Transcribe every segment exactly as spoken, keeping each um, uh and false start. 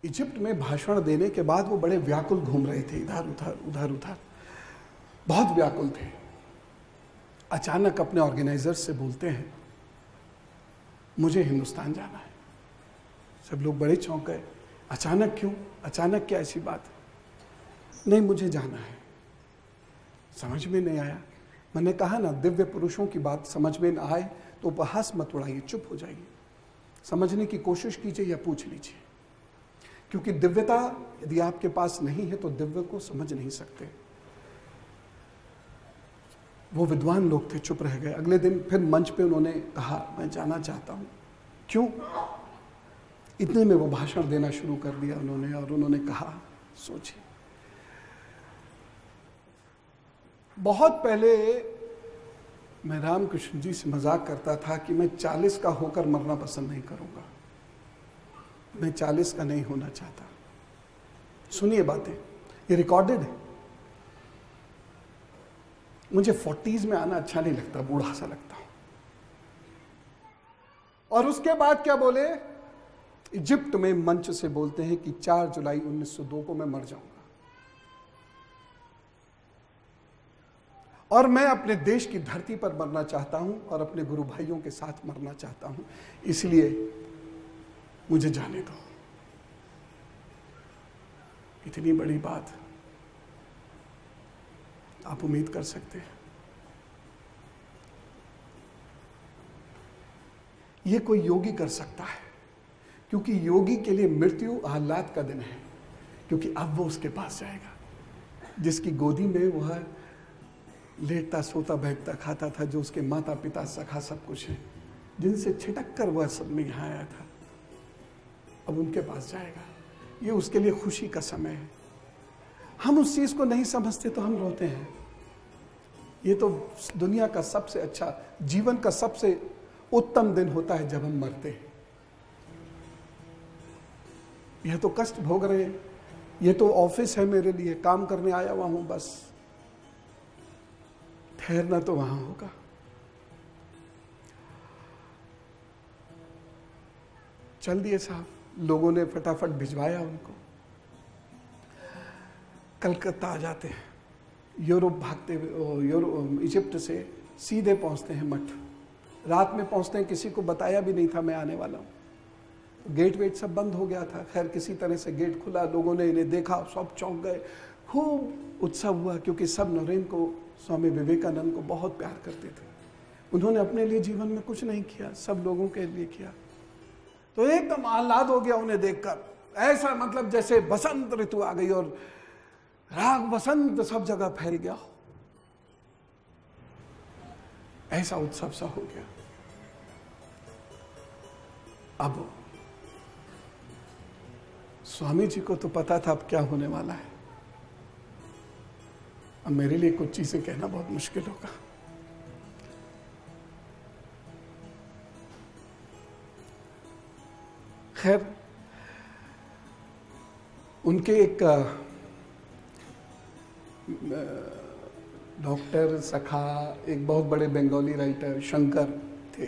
Egypt में भाषण देने के बाद वो बड़े व्याकुल घूम रहे थे, इधर उधर उधर उधर, बहुत व्याकुल थे। अचानक अपने ऑर्गेनाइजर से बोलते हैं, मुझे हिंदुस्तान जाना है। सब लोग बड़े चौंक गए, अचानक क्यों, अचानक क्या ऐसी बात? नहीं, मुझे जाना है। समझ में नहीं आया। मैंने कहा ना, दिव्य पुरुषों की बात समझ में ना आए तो उपहास मत उड़ाइए, चुप हो जाइए, समझने की कोशिश कीजिए या पूछ लीजिए, क्योंकि दिव्यता यदि आपके पास नहीं है तो दिव्य को समझ नहीं सकते। वो विद्वान लोग थे, चुप रह गए। अगले दिन फिर मंच पे उन्होंने कहा, मैं जाना चाहता हूं। क्यों? इतने में वो भाषण देना शुरू कर दिया उन्होंने, और उन्होंने कहा, सोचिए, बहुत पहले मैं रामकृष्ण जी से मजाक करता था कि मैं चालीस का होकर मरना पसंद नहीं करूंगा, मैं चालीस का नहीं होना चाहता। सुनिए बातें, ये रिकॉर्डेड है। मुझे फोर्टीज में आना अच्छा नहीं लगता, बूढ़ा सा लगता हूं। और उसके बाद क्या बोले? इजिप्ट में मंच से बोलते हैं कि चार जुलाई उन्नीस सौ दो को मैं मर जाऊंगा, और मैं अपने देश की धरती पर मरना चाहता हूं और अपने गुरु भाइयों के साथ मरना चाहता हूं, इसलिए मुझे जाने दो। इतनी बड़ी बात आप उम्मीद कर सकते हैं? यह कोई योगी कर सकता है, क्योंकि योगी के लिए मृत्यु आह्लाद का दिन है, क्योंकि अब वो उसके पास जाएगा जिसकी गोदी में वह लेटता सोता बैठता खाता था, जो उसके माता पिता सखा सब कुछ है, जिनसे छिटक कर वह सब में यहाँ आया था। अब उनके पास जाएगा। ये उसके लिए खुशी का समय है। हम उस चीज को नहीं समझते तो हम रोते हैं। ये तो दुनिया का सबसे अच्छा, जीवन का सबसे उत्तम दिन होता है जब हम मरते हैं। यह तो कष्ट भोग रहे हैं, ये तो ऑफिस है मेरे लिए, काम करने आया हुआ हूं, बस ठहरना तो वहां होगा। चल दिए साहब, लोगों ने फटाफट भिजवाया उनको। कलकत्ता आ जाते हैं, यूरोप भागते हुए, यूरोप इजिप्ट से सीधे पहुंचते हैं मठ। रात में पहुंचते हैं, किसी को बताया भी नहीं था मैं आने वाला हूं। गेट वेट सब बंद हो गया था। खैर किसी तरह से गेट खुला, लोगों ने इन्हें देखा, सब चौंक गए, खूब उत्सव हुआ, क्योंकि सब नरेंद्र को, स्वामी विवेकानंद को बहुत प्यार करते थे। उन्होंने अपने लिए जीवन में कुछ नहीं किया, सब लोगों के लिए किया। तो एकदम आह्लाद हो गया उन्हें देखकर, ऐसा मतलब जैसे बसंत ऋतु आ गई और राग बसंत सब जगह फैल गया, ऐसा उत्सव सा हो गया। अब स्वामी जी को तो पता था अब क्या होने वाला है। अब मेरे लिए कुछ चीजें कहना बहुत मुश्किल होगा। खैर, उनके एक डॉक्टर सखा, एक बहुत बड़े बंगाली राइटर शंकर थे।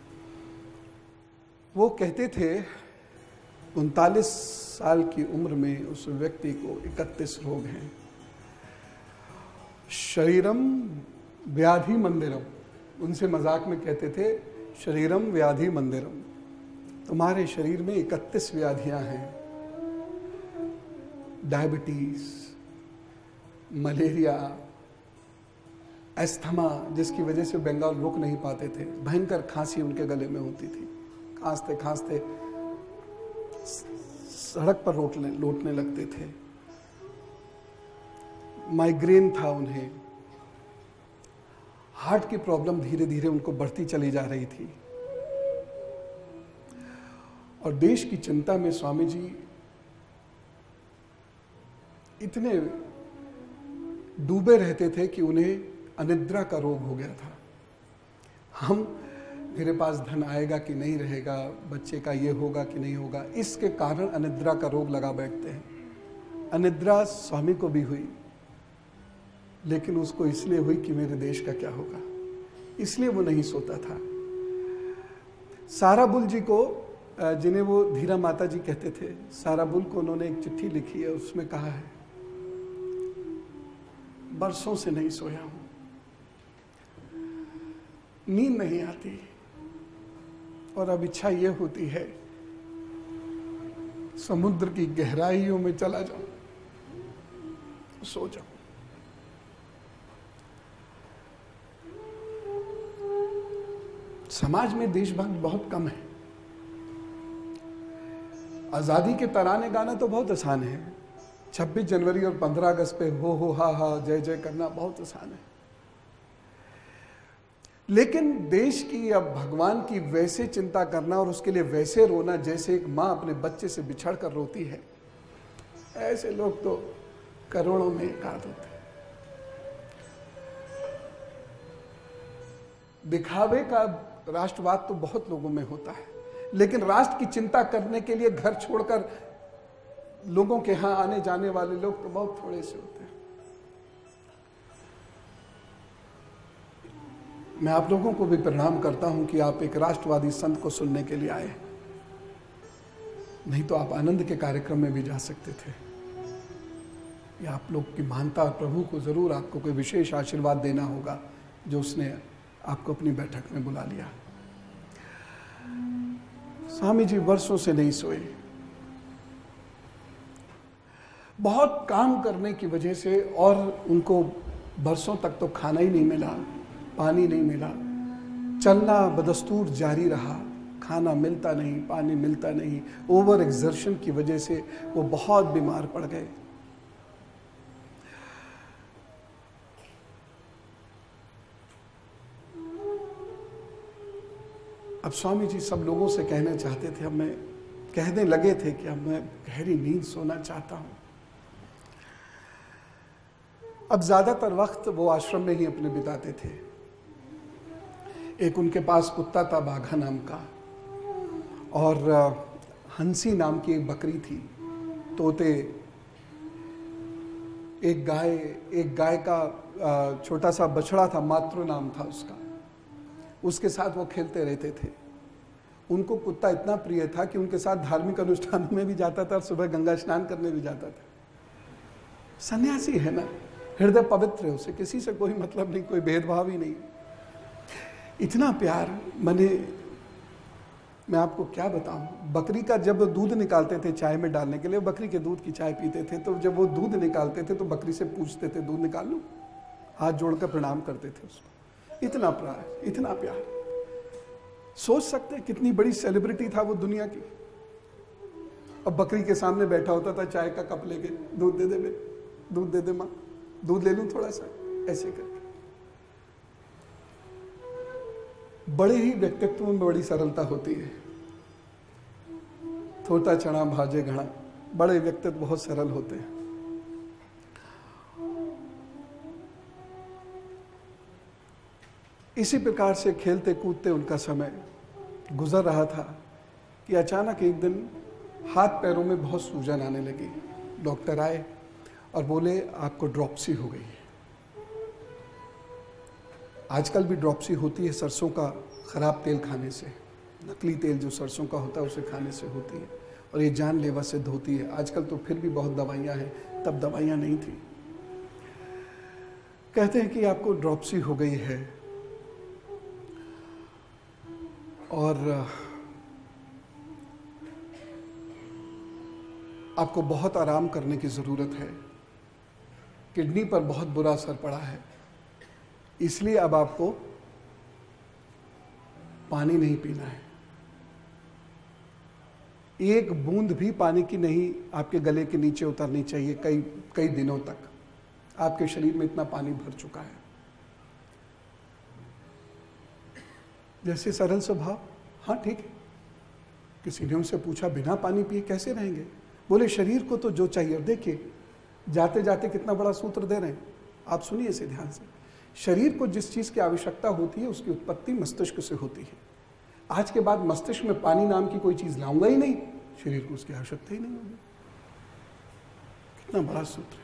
वो कहते थे उनतालीस साल की उम्र में उस व्यक्ति को इकतीस रोग हैं। शरीरम व्याधि मंदिरम, उनसे मजाक में कहते थे शरीरम व्याधि मंदिरम, तुम्हारे शरीर में इकतीस व्याधियां हैं। डायबिटीज, मलेरिया, एस्थमा, जिसकी वजह से बंगाल रुक नहीं पाते थे, भयंकर खांसी उनके गले में होती थी, खांसते खांसते सड़क पर रोटने लौटने लगते थे। माइग्रेन था उन्हें, हार्ट की प्रॉब्लम धीरे धीरे उनको बढ़ती चली जा रही थी। और देश की चिंता में स्वामी जी इतने डूबे रहते थे कि उन्हें अनिद्रा का रोग हो गया था। हम, मेरे पास धन आएगा कि नहीं रहेगा, बच्चे का ये होगा कि नहीं होगा, इसके कारण अनिद्रा का रोग लगा बैठते हैं। अनिद्रा स्वामी को भी हुई, लेकिन उसको इसलिए हुई कि मेरे देश का क्या होगा, इसलिए वो नहीं सोता था। साराबुल जी को जिन्हें वो धीरा माता जी कहते थे, सारा बुल को उन्होंने एक चिट्ठी लिखी है, उसमें कहा है, बरसों से नहीं सोया हूं, नींद नहीं आती और अब इच्छा ये होती है समुद्र की गहराइयों में चला जाऊं, सो जाऊं। समाज में देशभक्त बहुत कम है। आजादी के तराने गाना तो बहुत आसान है, छब्बीस जनवरी और पंद्रह अगस्त पे हो हो हा हा जय जय करना बहुत आसान है, लेकिन देश की या भगवान की वैसे चिंता करना और उसके लिए वैसे रोना जैसे एक माँ अपने बच्चे से बिछड़ कर रोती है, ऐसे लोग तो करोड़ों में एकाध होते हैं। दिखावे का राष्ट्रवाद तो बहुत लोगों में होता है, लेकिन राष्ट्र की चिंता करने के लिए घर छोड़कर लोगों के यहां आने जाने वाले लोग तो बहुत थोड़े से होते हैं। मैं आप लोगों को भी प्रणाम करता हूं कि आप एक राष्ट्रवादी संत को सुनने के लिए आए, नहीं तो आप आनंद के कार्यक्रम में भी जा सकते थे। या आप लोग की मानता और प्रभु को जरूर आपको कोई विशेष आशीर्वाद देना होगा जो उसने आपको अपनी बैठक में बुला लिया। स्वामी जी वर्षों से नहीं सोए, बहुत काम करने की वजह से, और उनको बरसों तक तो खाना ही नहीं मिला, पानी नहीं मिला, चलना बदस्तूर जारी रहा, खाना मिलता नहीं, पानी मिलता नहीं, ओवर एक्सर्शन की वजह से वो बहुत बीमार पड़ गए। अब स्वामी जी सब लोगों से कहना चाहते थे, अब मैं कहने लगे थे कि अब मैं गहरी नींद सोना चाहता हूं। अब ज्यादातर वक्त वो आश्रम में ही अपने बिताते थे। एक उनके पास कुत्ता था बाघा नाम का, और हंसी नाम की एक बकरी थी, तोते, एक गाय, एक गाय का छोटा सा बछड़ा था, मातृ नाम था उसका, उसके साथ वो खेलते रहते थे। उनको कुत्ता इतना प्रिय था कि उनके साथ धार्मिक अनुष्ठानों में भी जाता था और सुबह गंगा स्नान करने भी जाता था। सन्यासी है ना, हृदय पवित्र है, उसे किसी से कोई मतलब नहीं, कोई भेदभाव ही नहीं। इतना प्यार, मैंने मैं आपको क्या बताऊं, बकरी का जब दूध निकालते थे चाय में डालने के लिए, बकरी के दूध की चाय पीते थे, तो जब वो दूध निकालते थे तो बकरी से पूछते थे दूध निकाल लूं, हाथ जोड़कर प्रणाम करते थे उसको। इतना प्यार, इतना प्यार। सोच सकते हैं कितनी बड़ी सेलिब्रिटी था वो दुनिया की। अब बकरी के सामने बैठा होता था, चाय का कप लेके, दूध दे दे बे, दूध दे दे माँ, दूध ले लूं थोड़ा सा, ऐसे करके। बड़े ही व्यक्तित्व में बड़ी सरलता होती है। थोटा चना भाजे घड़ा, बड़े व्यक्तित्व बहुत सरल होते हैं। इसी प्रकार से खेलते कूदते उनका समय गुजर रहा था कि अचानक एक दिन हाथ पैरों में बहुत सूजन आने लगी। डॉक्टर आए और बोले आपको ड्रॉप्सी हो गई है। आजकल भी ड्रॉप्सी होती है सरसों का खराब तेल खाने से, नकली तेल जो सरसों का होता है उसे खाने से होती है, और ये जानलेवा सिद्ध होती है। आजकल तो फिर भी बहुत दवाइयाँ हैं, तब दवाइयाँ नहीं थी। कहते हैं कि आपको ड्रॉप्सी हो गई है और आपको बहुत आराम करने की ज़रूरत है, किडनी पर बहुत बुरा असर पड़ा है, इसलिए अब आपको पानी नहीं पीना है। एक बूंद भी पानी की नहीं आपके गले के नीचे उतरनी चाहिए कई कई दिनों तक। आपके शरीर में इतना पानी भर चुका है। जैसे सरल स्वभाव, हाँ ठीक है। किसी ने उनसे पूछा बिना पानी पिए कैसे रहेंगे? बोले शरीर को तो जो चाहिए। देखिए जाते जाते कितना बड़ा सूत्र दे रहे हैं, आप सुनिए इसे ध्यान से। शरीर को जिस चीज की आवश्यकता होती है उसकी उत्पत्ति मस्तिष्क से होती है। आज के बाद मस्तिष्क में पानी नाम की कोई चीज लाऊंगा ही नहीं, शरीर को उसकी आवश्यकता ही नहीं होगी। कितना बड़ा सूत्र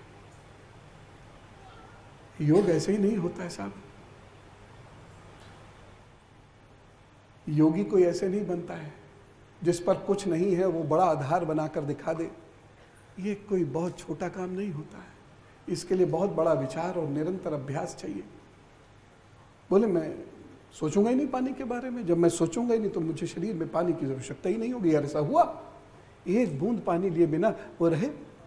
है। योग ऐसे ही नहीं होता है साहब। योगी कोई ऐसे नहीं बनता है। जिस पर कुछ नहीं है वो बड़ा आधार बनाकर दिखा दे, ये कोई बहुत छोटा काम नहीं होता है। इसके लिए बहुत बड़ा विचार और निरंतर अभ्यास चाहिए। बोले मैं सोचूंगा ही नहीं पानी के बारे में, जब मैं सोचूंगा ही नहीं तो मुझे शरीर में पानी की आवश्यकता ही नहीं होगी। यार ऐसा हुआ, एक बूंद पानी लिए बिना वो रहे।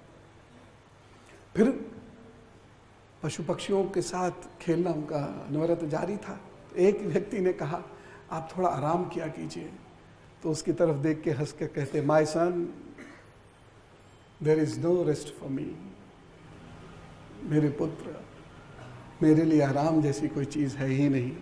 फिर पशु पक्षियों के साथ खेलना उनका अनवरत जारी था। एक व्यक्ति ने कहा आप थोड़ा आराम किया कीजिए, तो उसकी तरफ देख के हंस के कहते my son there is no rest for me. मेरे पुत्र, मेरे लिए आराम जैसी कोई चीज है ही नहीं।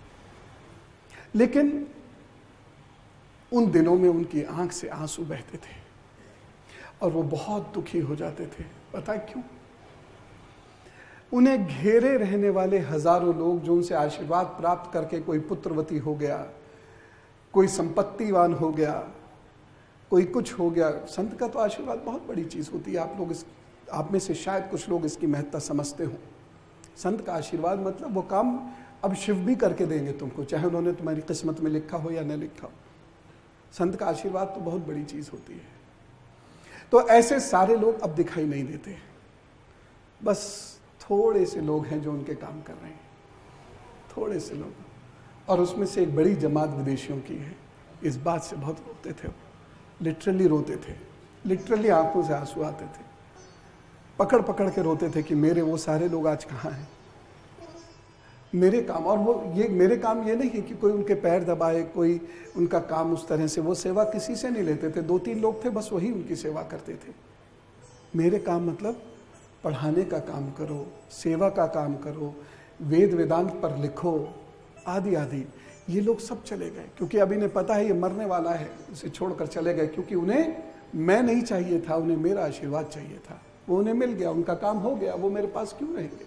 लेकिन उन दिनों में उनकी आंख से आंसू बहते थे और वो बहुत दुखी हो जाते थे। पता है क्यों? उन्हें घेरे रहने वाले हजारों लोग जो उनसे आशीर्वाद प्राप्त करके कोई पुत्रवती हो गया, कोई संपत्तिवान हो गया, कोई कुछ हो गया। संत का तो आशीर्वाद बहुत बड़ी चीज होती है। आप लोग इस आप में से शायद कुछ लोग इसकी महत्ता समझते हो। संत का आशीर्वाद मतलब वो काम अब शिव भी करके देंगे तुमको, चाहे उन्होंने तुम्हारी किस्मत में लिखा हो या न लिखा हो। संत का आशीर्वाद तो बहुत बड़ी चीज होती है। तो ऐसे सारे लोग अब दिखाई नहीं देते, बस थोड़े से लोग हैं जो उनके काम कर रहे हैं, थोड़े से लोग, और उसमें से एक बड़ी जमात विदेशियों की है। इस बात से बहुत रोते थे, लिटरली रोते थे, लिटरली आंखों से आंसू आते थे, पकड़ पकड़ के रोते थे कि मेरे वो सारे लोग आज कहाँ हैं, मेरे काम। और वो ये मेरे काम ये नहीं है कि कोई उनके पैर दबाए, कोई उनका काम उस तरह से, वो सेवा किसी से नहीं लेते थे। दो तीन लोग थे बस, वही उनकी सेवा करते थे। मेरे काम मतलब पढ़ाने का काम करो, सेवा का काम करो, वेद वेदांत पर लिखो, आदि आदि। ये लोग सब चले गए क्योंकि अब इन्हें पता है ये मरने वाला है, इसे छोड़कर चले गए। क्योंकि उन्हें मैं नहीं चाहिए था, उन्हें मेरा आशीर्वाद चाहिए था। वो उन्हें मिल गया, उनका काम हो गया, वो मेरे पास क्यों रहेंगे?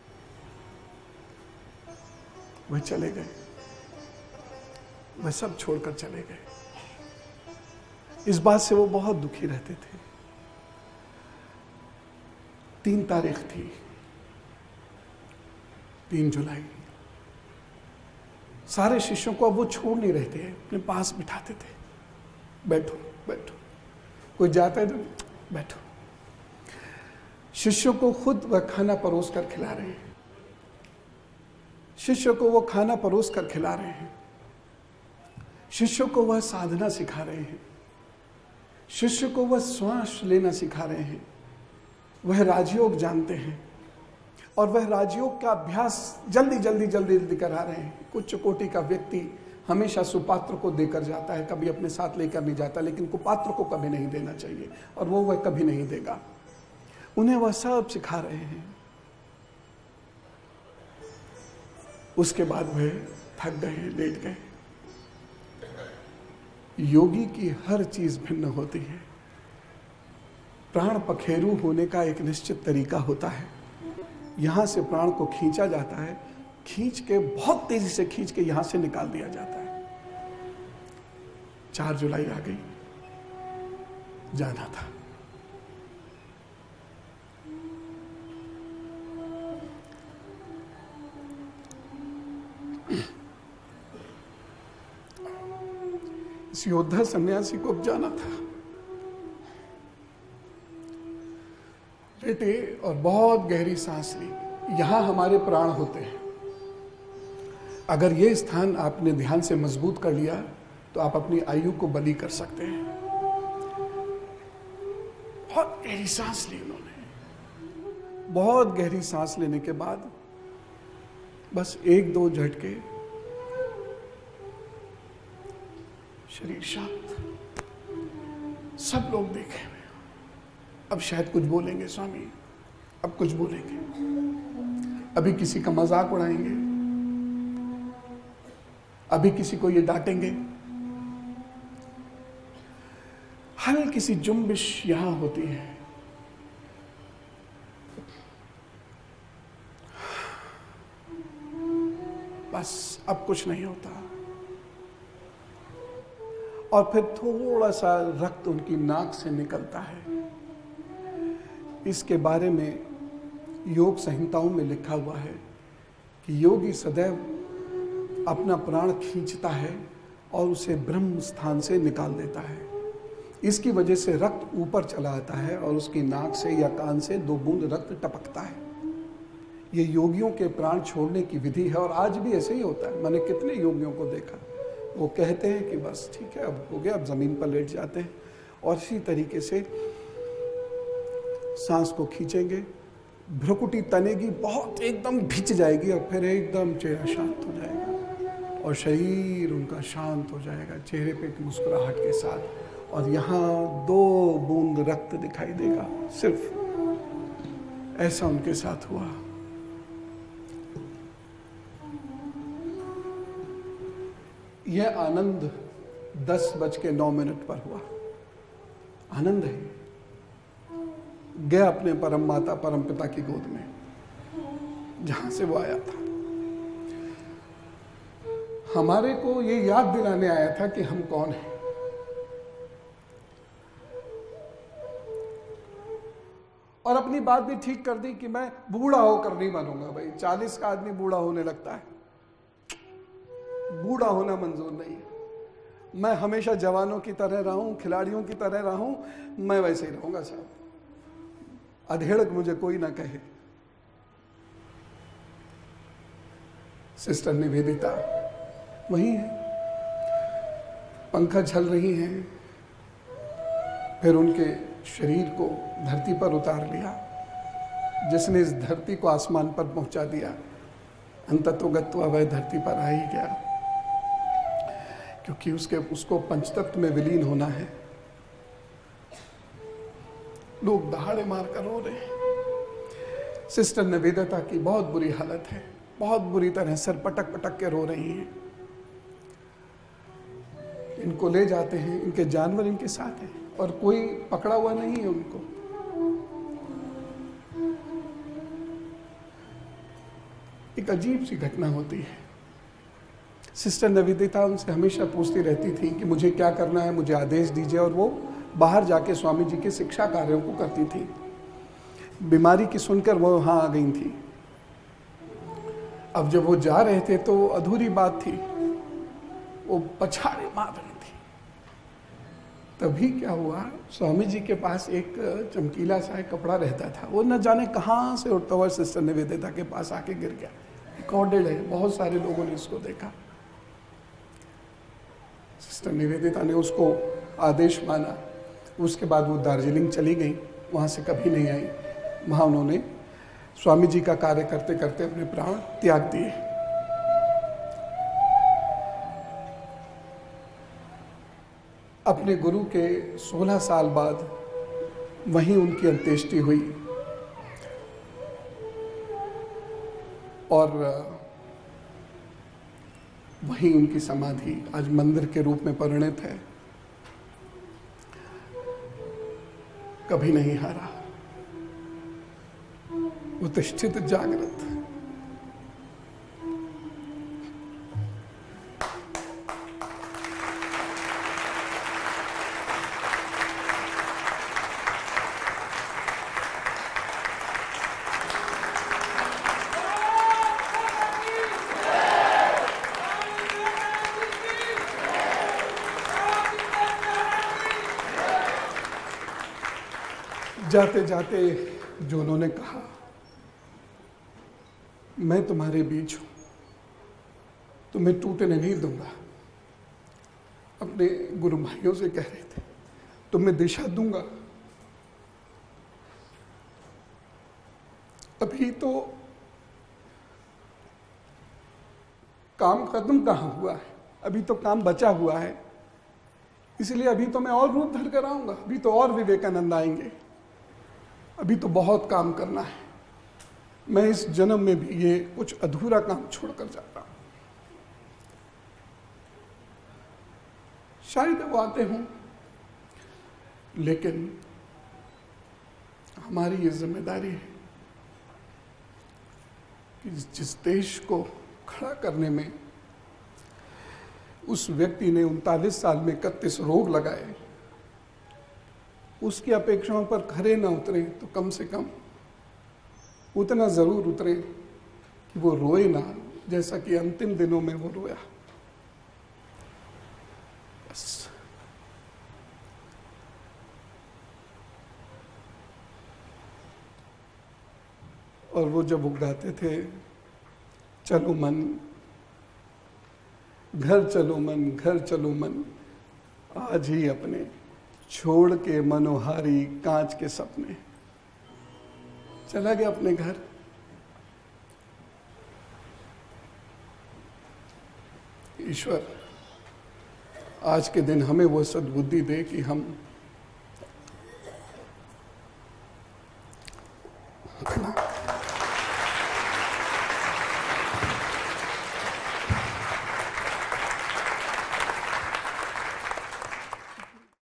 वह चले गए, वह सब छोड़कर चले गए। इस बात से वो बहुत दुखी रहते थे। तीन तारीख थी, तीन जुलाई। सारे शिष्यों को अब वो छोड़ नहीं रहे थे, अपने पास बिठाते थे। बैठो बैठो, कोई जाता है तो बैठो। शिष्यों को खुद वह खाना परोस कर खिला रहे हैं, शिष्यों को वो खाना परोस कर खिला रहे हैं, शिष्यों को वह साधना सिखा रहे हैं, शिष्य को वह श्वास लेना सिखा रहे हैं। वह राजयोग जानते हैं और वह राजयोग का अभ्यास जल्दी जल्दी जल्दी जल्दी करा रहे हैं। उच्च कोटि का व्यक्ति हमेशा सुपात्र को देकर जाता है, कभी अपने साथ लेकर नहीं जाता, लेकिन कुपात्र को कभी नहीं देना चाहिए और वो वह कभी नहीं देगा। उन्हें वह सब सिखा रहे हैं। उसके बाद वह थक गए, लेट गए। योगी की हर चीज भिन्न होती है। प्राण पखेरु होने का एक निश्चित तरीका होता है। यहां से प्राण को खींचा जाता है, खींच के बहुत तेजी से खींच के यहां से निकाल दिया जाता है। चार जुलाई आ गई, जाना था। इस योद्धा सन्यासी को अब जाना था। लेटे और बहुत गहरी सांस ली। यहां हमारे प्राण होते हैं। अगर ये स्थान आपने ध्यान से मजबूत कर लिया तो आप अपनी आयु को बलि कर सकते हैं। बहुत गहरी सांस ली उन्होंने। बहुत गहरी सांस लेने के बाद बस एक दो झटके, शरीर शांत। सब लोग देखे। अब शायद कुछ बोलेंगे स्वामी, अब कुछ बोलेंगे, अभी किसी का मजाक उड़ाएंगे, अभी किसी को ये डांटेंगे। हल्की सी जुम्बिश यहां होती है। बस अब कुछ नहीं होता। और फिर थोड़ा सा रक्त उनकी नाक से निकलता है। इसके बारे में योग संहिताओं में लिखा हुआ है कि योगी सदैव अपना प्राण खींचता है और उसे ब्रह्म स्थान से निकाल देता है। इसकी वजह से रक्त ऊपर चला आता है और उसकी नाक से या कान से दो बूंद रक्त टपकता है। ये योगियों के प्राण छोड़ने की विधि है और आज भी ऐसे ही होता है। मैंने कितने योगियों को देखा, वो कहते हैं कि बस ठीक है, अब हो गया, अब जमीन पर लेट जाते हैं और इसी तरीके से सांस को खींचेंगे, भ्रुकुटी तनेगी, बहुत एकदम भिज जाएगी और फिर एकदम चेहरा शांत हो जाएगा और शरीर उनका शांत हो जाएगा चेहरे पे एक मुस्कुराहट के साथ। और यहाँ दो बूंद रक्त दिखाई देगा, सिर्फ ऐसा उनके साथ हुआ। यह आनंद दस बज के नौ मिनट पर हुआ। आनंद है, गया अपने परम माता परम पिता की गोद में, जहां से वो आया था। हमारे को ये याद दिलाने आया था कि हम कौन हैं। और अपनी बात भी ठीक कर दी कि मैं बूढ़ा होकर नहीं बनूंगा। भाई चालीस का आदमी बूढ़ा होने लगता है, बूढ़ा होना मंजूर नहीं है। मैं हमेशा जवानों की तरह रहूं, खिलाड़ियों की तरह रहूं, मैं वैसे ही रहूंगा साहब। अधेड़क मुझे कोई ना कहे। सिस्टर निवेदिता वही है, पंखा झल रही हैं, फिर उनके शरीर को धरती पर उतार लिया, जिसने इस धरती को आसमान पर पहुंचा दिया। अंततोगत्वा वह धरती पर आ ही गया, क्योंकि उसके उसको पंचतत्व में विलीन होना है। लोग दहाड़े मारकर रो रहे हैं। सिस्टर निवेदिता की बहुत बुरी हालत है, बहुत बुरी तरह सर पटक पटक के रो रही हैं। इनको ले जाते हैं, इनके जानवर इनके साथ हैं और कोई पकड़ा हुआ नहीं है उनको। एक अजीब सी घटना होती है। सिस्टर निवेदिता उनसे हमेशा पूछती रहती थी कि मुझे क्या करना है, मुझे आदेश दीजिए, और वो बाहर जाके स्वामी जी के शिक्षा कार्यों को करती थी। बीमारी की सुनकर वो वहां आ गई थी। अब जब वो जा रहे थे तो अधूरी बात थी, वो पछाड़े मार रही थी। तभी क्या हुआ, स्वामी जी के पास एक चमकीला सा एक कपड़ा रहता था, वो न जाने कहाँ से उड़ता हुआ सिस्टर निवेदिता के पास आके गिर गया। रिकॉर्डेड है, बहुत सारे लोगों ने इसको देखा। सिस्टर निवेदिता ने उसको आदेश माना। उसके बाद वो दार्जिलिंग चली गई, वहाँ से कभी नहीं आई। वहाँ उन्होंने स्वामी जी का कार्य करते करते अपने प्राण त्याग दिए। अपने गुरु के सोलह साल बाद वहीं उनकी अंत्येष्टि हुई और वहीं उनकी समाधि आज मंदिर के रूप में परिणत है। कभी नहीं हारा, उत्तिष्ठित जागृत। जाते जाते जो उन्होंने कहा, मैं तुम्हारे बीच हूं, तुम्हें टूटने नहीं दूंगा। अपने गुरु भाइयों से कह रहे थे, तुम्हें दिशा दूंगा। अभी तो काम खत्म कहाँ हुआ है, अभी तो काम बचा हुआ है, इसलिए अभी तो मैं और रूप धर कर आऊंगा, अभी तो और विवेकानंद आएंगे, अभी तो बहुत काम करना है। मैं इस जन्म में भी ये कुछ अधूरा काम छोड़कर जाता हूं। शायद वो आते हों, लेकिन हमारी ये जिम्मेदारी है कि जिस देश को खड़ा करने में उस व्यक्ति ने उनतालीस साल में इकतीस रोग लगाए, उसकी अपेक्षाओं पर खरे ना उतरे तो कम से कम उतना जरूर उतरे कि वो रोए ना, जैसा कि अंतिम दिनों में वो रोया। और वो जब वो गाते थे, चलो मन घर चलो मन, घर चलो मन, आज ही अपने छोड़ के मनोहारी कांच के सपने। चला गया अपने घर। ईश्वर आज के दिन हमें वो सद्बुद्धि दे कि हम